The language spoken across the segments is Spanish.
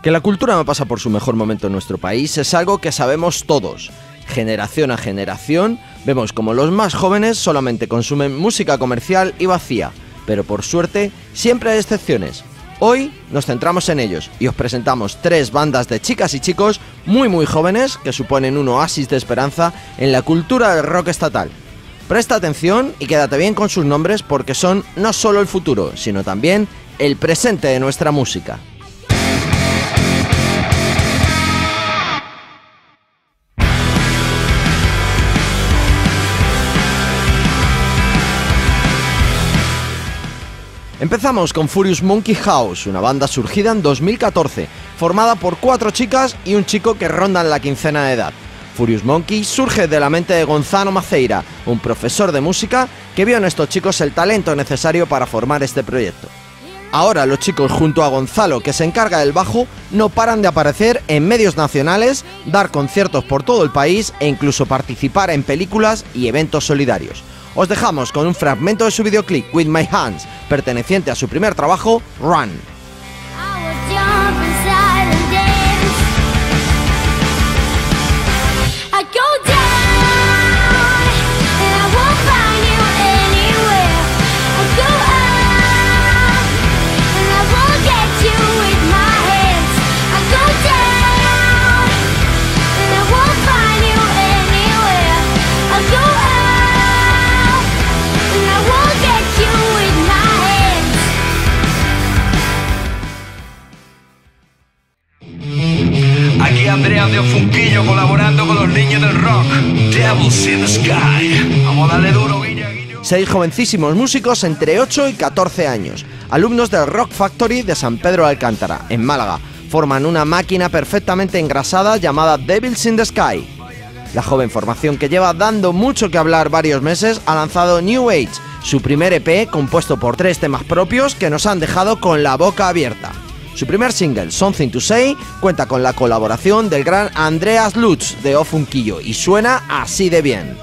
Que la cultura no pasa por su mejor momento en nuestro país es algo que sabemos todos. Generación a generación, vemos como los más jóvenes solamente consumen música comercial y vacía, pero por suerte siempre hay excepciones. Hoy nos centramos en ellos y os presentamos 3 bandas de chicas y chicos muy jóvenes que suponen un oasis de esperanza en la cultura del rock estatal. Presta atención y quédate bien con sus nombres porque son no solo el futuro, sino también el presente de nuestra música. Empezamos con Furious Monkey House, una banda surgida en 2014, formada por 4 chicas y un chico que rondan la quincena de edad. Furious Monkey surge de la mente de Gonzalo Maceira, un profesor de música que vio en estos chicos el talento necesario para formar este proyecto. Ahora los chicos junto a Gonzalo, que se encarga del bajo, no paran de aparecer en medios nacionales, dar conciertos por todo el país e incluso participar en películas y eventos solidarios. Os dejamos con un fragmento de su videoclip With My Hands, perteneciente a su primer trabajo, Run. Aquí Andrea de Ofunquillo colaborando con los niños del rock. Devils in the Sky. Vamos a darle duro, Guilla. 6 jovencísimos músicos entre 8 y 14 años, alumnos del Rock Factory de San Pedro de Alcántara, en Málaga, forman una máquina perfectamente engrasada llamada Devils in the Sky. La joven formación, que lleva dando mucho que hablar varios meses, ha lanzado New Age, su primer EP compuesto por 3 temas propios que nos han dejado con la boca abierta. Su primer single, Something to Say, cuenta con la colaboración del gran Andreas Lutz de Ofunquillo y suena así de bien.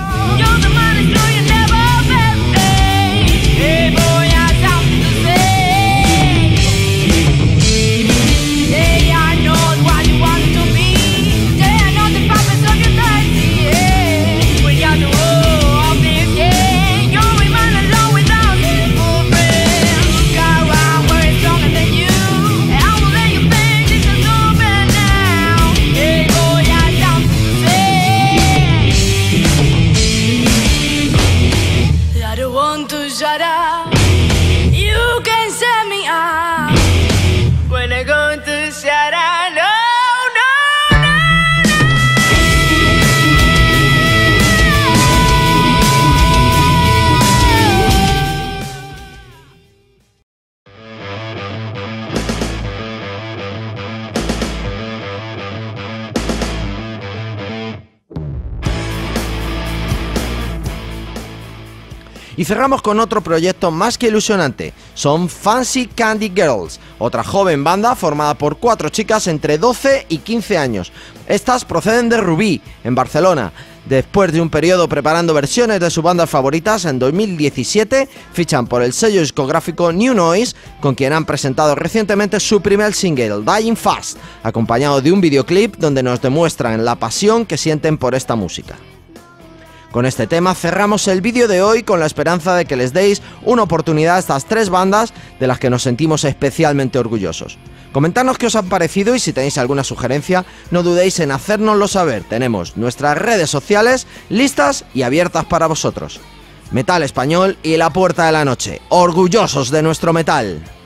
Y cerramos con otro proyecto más que ilusionante, son Fancy Candy Girls, otra joven banda formada por 4 chicas entre 12 y 15 años. Estas proceden de Rubí, en Barcelona. Después de un periodo preparando versiones de sus bandas favoritas, en 2017 fichan por el sello discográfico New Noise, con quien han presentado recientemente su primer single, Dying Fast, acompañado de un videoclip donde nos demuestran la pasión que sienten por esta música. Con este tema cerramos el vídeo de hoy con la esperanza de que les deis una oportunidad a estas 3 bandas de las que nos sentimos especialmente orgullosos. Comentadnos qué os han parecido y si tenéis alguna sugerencia, no dudéis en hacérnoslo saber. Tenemos nuestras redes sociales listas y abiertas para vosotros. Metal español y la puerta de la noche. Orgullosos de nuestro metal.